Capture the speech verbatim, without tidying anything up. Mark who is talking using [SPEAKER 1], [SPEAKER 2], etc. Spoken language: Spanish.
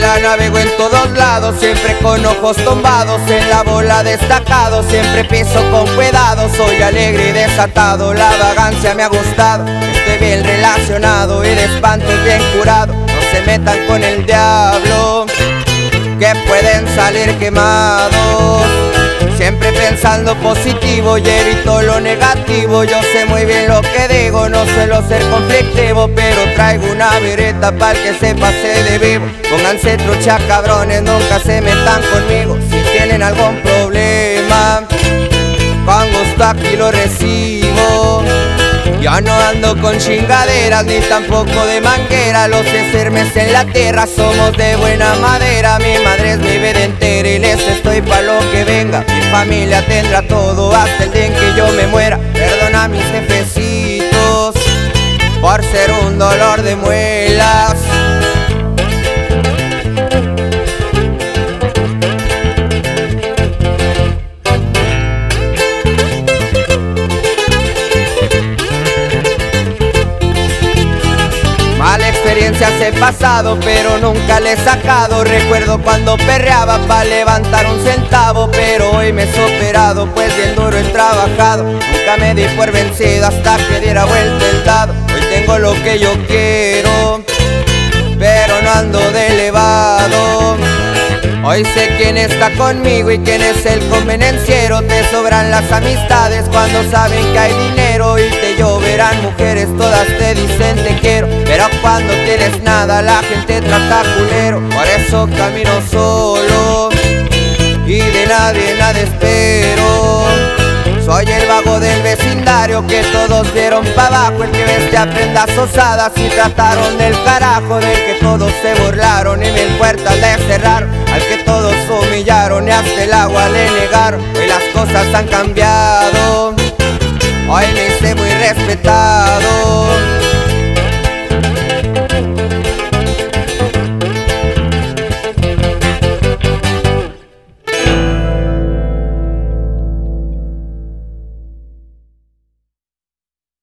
[SPEAKER 1] la navego en todos lados, siempre con ojos tombados, en la bola destacado, siempre piso con cuidado. Soy alegre y desatado, la vagancia me ha gustado, estoy bien relacionado y de espanto bien curado. No se metan con el diablo, que pueden salir quemados. Siempre pensando positivo y evito lo negativo. Yo sé muy bien lo que digo, no suelo ser conflictivo, pero traigo una vireta para que se pase de vivo. Pónganse trucha cabrones, nunca se metan conmigo. Si tienen algún problema, con gusto aquí lo recibo. Ya no ando con chingaderas ni tampoco de manguera. Los Hermes en la tierra somos de buena madera. Mi madre es mi vida entera y les estoy pa' lo que venga. Mi familia tendrá todo hasta el día en que yo me muera. Perdona a mis jefecitos por ser un dolor de muelas. Mala experiencias he pasado, pero nunca le he sacado. Recuerdo cuando perreaba pa' levantar un centavo, pero hoy me he superado, pues bien duro he trabajado. Nunca me di por vencido hasta que diera vuelta el dado. Hoy tengo lo que yo quiero, pero no ando de elevado. Hoy sé quién está conmigo y quién es el convenenciero. Te sobran las amistades cuando saben que hay dinero, y te lloverán mujeres, todas te dicen te quiero, pero cuando tienes nada la gente trata culero. Por eso camino solo y de nadie nada espero. Soy el vago del vecindario que todos vieron pa' abajo, el que veste a prendas osadas y trataron del carajo, del que todos se burlaron y mil puertas le cerraron, al que todos humillaron y hasta el agua le negaron. Hoy las cosas han cambiado, hoy me hice muy respetado.